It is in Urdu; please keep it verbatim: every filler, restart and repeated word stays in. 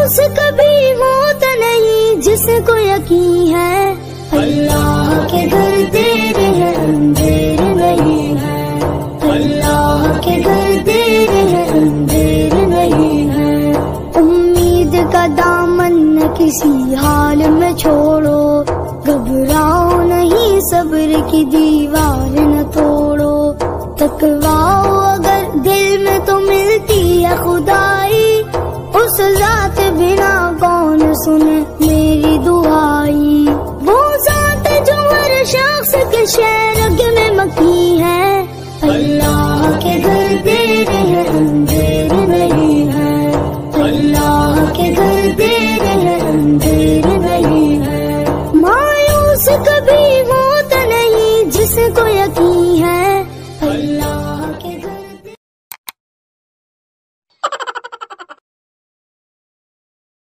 شخص کبھی ہوتا نہیں جس کو یقین ہے، اللہ کے گھر دیر ہے اندھیر نہیں ہے، اللہ کے گھر دیر ہے اندھیر نہیں ہے۔ امید کا دامن نہ کسی حال میں چھوڑو، گھبراؤ نہیں صبر کی دیوار نہ توڑو، تقویٰ اگر دل میں تو ملتی ہے خدائی، اس ذات بنا کون سنے میری دعائی، وہ ذات جو ہر شخص کے شہرگ میں مکی ہے، اللہ کے گھر